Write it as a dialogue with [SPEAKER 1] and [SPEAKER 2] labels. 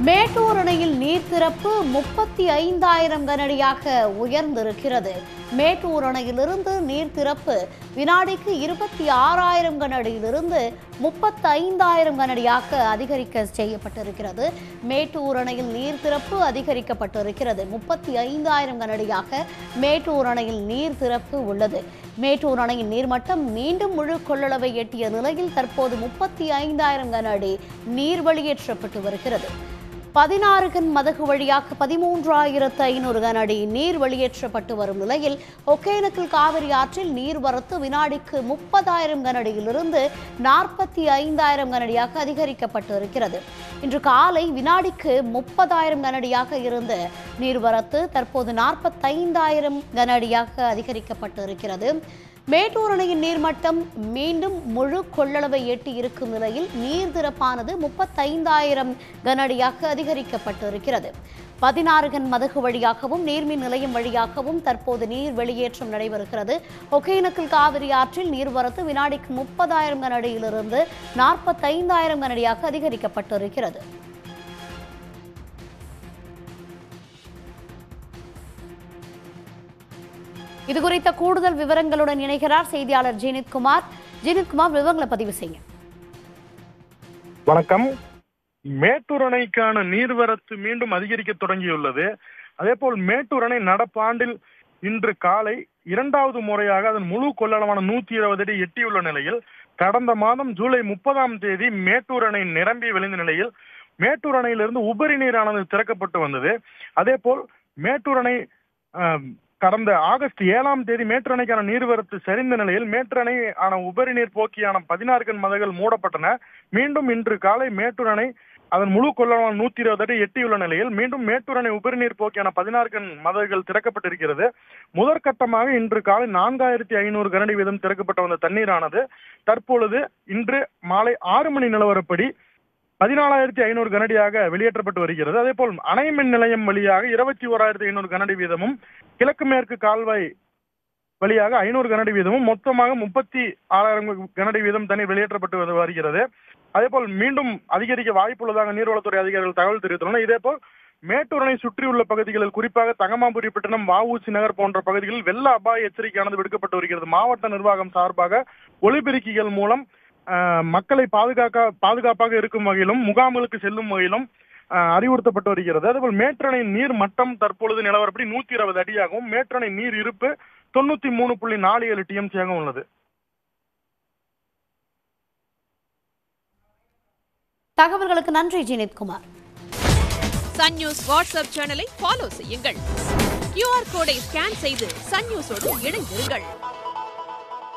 [SPEAKER 1] மேட்டூர் அணையில் நீர் திறப்பு 35,000 கனஅடியாக உயர்ந்திருக்கிறது. மேட்டூர் அணையிலிருந்து நீர் திறப்பு வினாடிக்கு 26,000 கனஅடியிலிருந்து 35,000 கனஅடியாக அதிகரிக்க செய்யப்பட்டிருக்கிறது. மேட்டூர் அணையில் நீர் திறப்பு அதிகரிக்கப்பட்டிருக்கிறது. 35,000 கனஅடியாக மேட்டூர் அணையில் நீர் திறப்பு உள்ளது. மேட்டூர் அணையின் நீர்மட்டம் மீண்டும் முழு கொள்ளளவை எட்டிய நிலையில் தற்போது 35,000 கனஅடி நீர் வெளியேற்றப்பட்டு வருகிறது. 16 கன் மதகு வழியாக 13,500 கனஅடி நீர் வெளியேற்றப்பட்டு வரும் நிலையில் ஒகேனக்கல் காவிரி ஆற்றில் நீர்வரத்து வினாடிக்கு 30,000 கனஅடியிலிருந்து 45,000 கனஅடியாக அதிகரிக்கப்பட்டு இருக்கிறது. இன்று காலை வினாடிக்கு 30,000 கனஅடியாக இருந்த நீர்வரத்து தற்போது 45,000 கனஅடியாக அதிகரிக்கப்பட்டு இருக்கிறது. மேட்டூர் அணையின் நீர்மட்டம் மீண்டும் முழு கொள்ளளவை எட்டி இருக்கும் நிலையில் நீர் திறப்பானது 35,000 கனஅடியாக அதிகரிக்கப்பட்டு இருக்கிறது. 16 கன் மதகு வழியாகவும் நீர்மின் நிலையம் வழியாகவும் தற்போது நீர் வெளியேற்றம் நடைபெறுகிறது. ஒகேனக்கல் காவிரி ஆற்றில் நீர்வரத்து வினாடிக்கு 30,000 கனஅடியிலிருந்து 45,000 கனஅடியாக அதிகரிக்கப்பட்டு இருக்கிறது. இதுகுறித்த கூடுதல் விவரங்களுடன் இணைகிறார் செய்தியாளர் ஜீனித்குமார். ஜீனித்குமார், விவரங்களை பதிவு செய்யுங்க.
[SPEAKER 2] வணக்கம். மேட்டூர் அணைக்கான நீர்வரத்து மீண்டும் அதிகரிக்க தொடங்கியுள்ளது. அதேபோல் மேட்டூர் அணை நடப்பாண்டில் இன்று காலை இரண்டாவது முறையாக அதன் முழு கொள்ளளவான 120 அடி எட்டியுள்ள நிலையில் கடந்த மாதம் ஜூலை 30ஆம் தேதி மேட்டூர் அணை நிரம்பி வழிந்த நிலையில் மேட்டூர் அணையிலிருந்து உபரி நீரானது திறக்கப்பட்டு வந்தது. அதேபோல் மேட்டூர் அணை கடந்த ஆகஸ்ட் 7ஆம் தேதி மேட்டூர் அணைக்கான நீர்வரத்து சரிந்த நிலையில் மேட்டூர் அணை ஆன உபரி நீர் போக்கியான 16 கன் மதகுகள் மூடப்பட்டன. மீண்டும் இன்று காலை மேட்டூர் அணை அதன் முழு கொள்ளளவான 120 அடி எட்டியுள்ள நிலையில் மீண்டும் மேட்டூர் அணை உபரி நீர் போக்கியான 16 கன் மதகுகள் திறக்கப்பட்டிருக்கிறது. முதற்கட்டமாக இன்று காலை 4,500 கனஅடி வீதம் திறக்கப்பட்ட வந்த தண்ணீரானது தற்பொழுது இன்று மாலை 6 மணி நிலவரப்படி 14,500 கனஅடியாக வெளியேற்றப்பட்டு வருகிறது. அதே போல் அணை மின் நிலையம் வழியாக 21,500 கனஅடி வீதமும் கிழக்கு மேற்கு கால்வாய் வழியாக 500 கனஅடி வீதமும் மொத்தமாக 36,000 கனஅடி வீதம் தண்ணீர் வெளியேற்றப்பட்டு வருகிறது. அதே போல் மீண்டும் அதிகரிக்க வாய்ப்புள்ளதாக நீர்வளத்துறை அதிகாரிகள் தகவல் தெரிவித்துள்ளனர். இதேபோல் மேட்டூர் அணை சுற்றியுள்ள பகுதிகளில் குறிப்பாக தங்கமாபுரி பட்டினம், வஉசி நகர் போன்ற பகுதிகளில் வெள்ள அபாய எச்சரிக்கையானது விடுக்கப்பட்டு வருகிறது. மாவட்ட நிர்வாகம் சார்பாக ஒலிபெருக்கிகள் மூலம் மக்களை பாதுகாப்பாக இருக்கும் வகையிலும் முகாம்களுக்கு செல்லும் வகையிலும் அறிவுறுத்தப்பட்டு வருகிறது. அதேபோல் மேட்டூர் அணையின் நீர் மட்டம் தற்பொழுது நிலவரப்படி 120 அடியாகவும் மேட்டூர் அணை நீர் இருப்பு 93.47 TMC உள்ளது.
[SPEAKER 1] தகவல்களுக்கு நன்றி ஜீனித்குமார்.
[SPEAKER 3] சன் நியூஸ் வாட்ஸ்அப் சேனலை ஃபாலோ செய்யுங்கள். QR கோடை ஸ்கேன் செய்து சன் நியூஸோடு இணைந்திருங்கள்.